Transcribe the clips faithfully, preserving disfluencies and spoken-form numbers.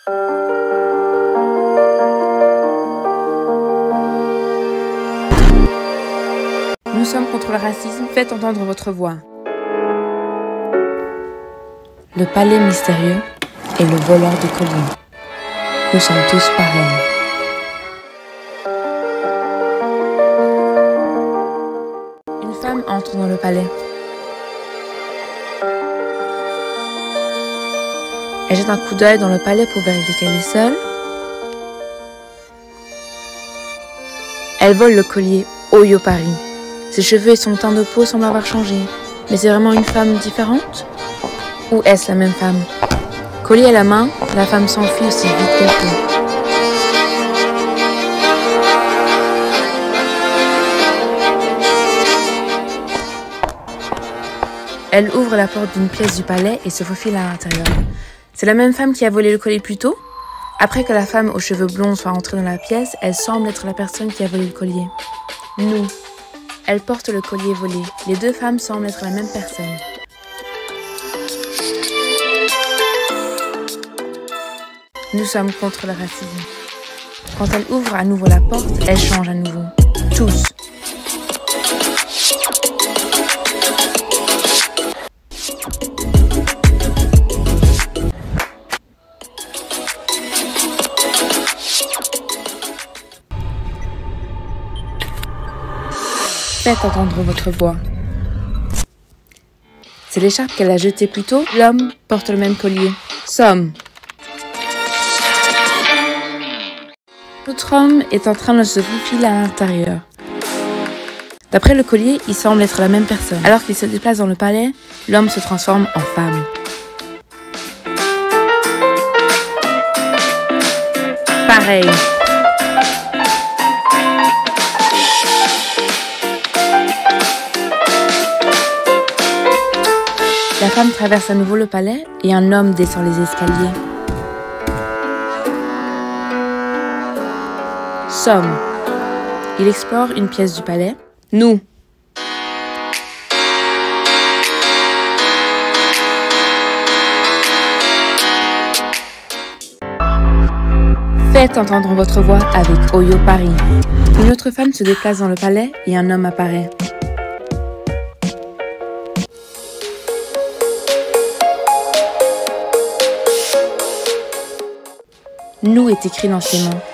Nous sommes contre le racisme, faites entendre votre voix. Le palais mystérieux et le voleur de colliers. Nous sommes tous pareils. Une femme entre dans le palais. Elle jette un coup d'œil dans le palais pour vérifier qu'elle est seule. Elle vole le collier Oyo Paris. Ses cheveux et son teint de peau semblent avoir changé. Mais c'est vraiment une femme différente? Ou est-ce la même femme? Collier à la main, la femme s'enfuit aussi vite qu'elle peut. Elle ouvre la porte d'une pièce du palais et se faufile à l'intérieur. C'est la même femme qui a volé le collier plus tôt? Après que la femme aux cheveux blonds soit entrée dans la pièce, elle semble être la personne qui a volé le collier. Nous. Elle porte le collier volé. Les deux femmes semblent être la même personne. Nous sommes contre le racisme. Quand elle ouvre à nouveau la porte, elle change à nouveau. Tous. Faites entendre votre voix. C'est l'écharpe qu'elle a jetée plus tôt. L'homme porte le même collier. Somme. L'autre homme est en train de se faufiler à l'intérieur. D'après le collier, il semble être la même personne. Alors qu'il se déplace dans le palais, l'homme se transforme en femme. Pareil. La femme traverse à nouveau le palais et un homme descend les escaliers. Somme. Il explore une pièce du palais. Nous. Faites entendre votre voix avec Oyo Paris. Une autre femme se déplace dans le palais et un homme apparaît. Nous est écrit dans ses mains.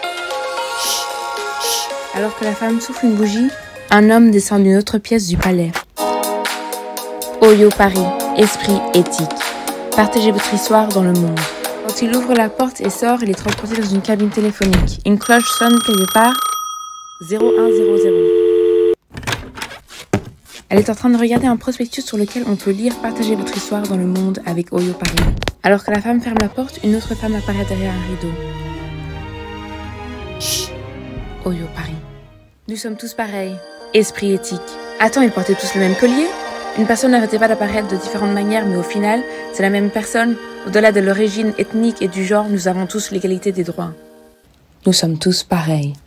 Alors que la femme souffle une bougie, un homme descend d'une autre pièce du palais. Oyo Paris, esprit éthique. Partagez votre histoire dans le monde. Quand il ouvre la porte et sort, il est transporté dans une cabine téléphonique. Une cloche sonne quelque part. zéro un zéro zéro. Elle est en train de regarder un prospectus sur lequel on peut lire « Partagez votre histoire dans le monde avec Oyo Paris ». Alors que la femme ferme la porte, une autre femme apparaît derrière un rideau. Chut. Oyo Paris. Nous sommes tous pareils. Esprit éthique. Attends, ils portaient tous le même collier? Une personne n'arrêtait pas d'apparaître de différentes manières, mais au final, c'est la même personne. Au-delà de l'origine ethnique et du genre, nous avons tous l'égalité des droits. Nous sommes tous pareils.